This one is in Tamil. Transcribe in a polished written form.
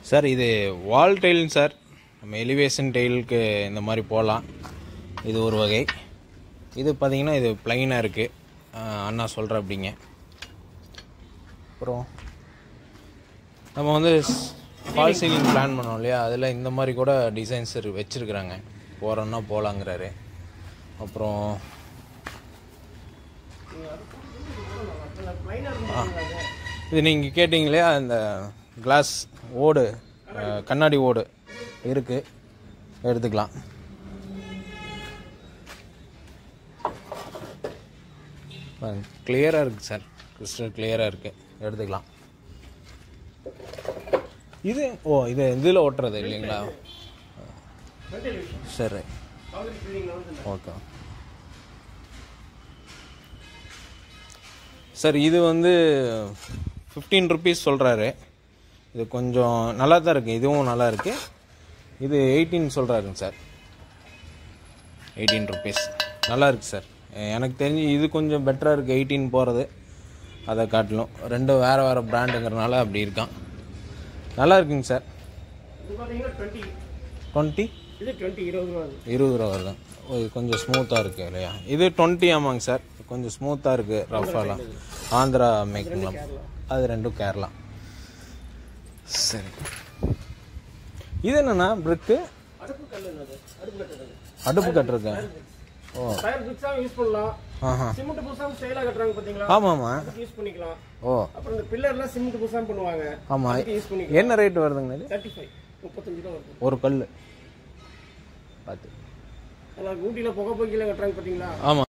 சார் இது வால் டைல்னு சார். நம்ம எலிவேஷன் டைலுக்கு இந்த மாதிரி போடலாம். இது ஒரு வகை. இது பார்த்தீங்கன்னா இது பிளைனாக இருக்குது. அண்ணா சொல்கிற அப்படிங்க. அப்புறம் நம்ம வந்து ஃபால் சீலிங் பிளான் பண்ணோம் இல்லையா, அதில் இந்த மாதிரி கூட டிசைன்ஸ் வச்சுருக்குறாங்க. போகிறோன்னா போகலாங்கிறாரு. அப்புறம் இது நீங்கள் கேட்டிங்களே, அந்த கிளாஸ் ஓடு, கண்ணாடி ஓடு இருக்குது, எடுத்துக்கலாம். கிளியராக இருக்குது சார், கிறிஸ்டல் கிளியராக இருக்குது, எடுத்துக்கலாம். இது இது இதில் ஓட்டுறது இல்லைங்களா? சரி, ஓகே சார். இது வந்து 15 rupees சொல்கிறாரு. இது கொஞ்சம் நல்லா தான் இருக்குது, இதுவும் நல்லா இருக்குது. இது 18 சொல்கிறாருங்க சார். 18 rupees நல்லா இருக்குது சார். எனக்கு தெரிஞ்சு இது கொஞ்சம் பெட்டராக இருக்குது 18 போகிறது, அதை காட்டிலும். ரெண்டும் வேறு வேறு பிராண்டுங்கிறனால அப்படி இருக்கான். நல்லா இருக்குங்க சார். 20 ரூபா வருது. கொஞ்சம் ஸ்மூத்தாக இருக்குது இல்லையா? இது 20 ஆமாங்க சார். கொஞ்சம் ஸ்மூத்தாக இருக்குது, ரஃபாலாம். ஆந்திரா மேக்கிங்லாம். அது ரெண்டும் கேரளா. சரி, இது என்னண்ணா பிரிக்கு? அடுப்பு கட்டுறது. ஓ, ஆமாமா. ஓ, ஆமா. என்ன ரேட் வருதுங்க? 35 ஒரு கல் பார்த்து. ஊட்டியில் புகை போக்கில கட்டுறாங்க பார்த்தீங்களா? ஆமாம்.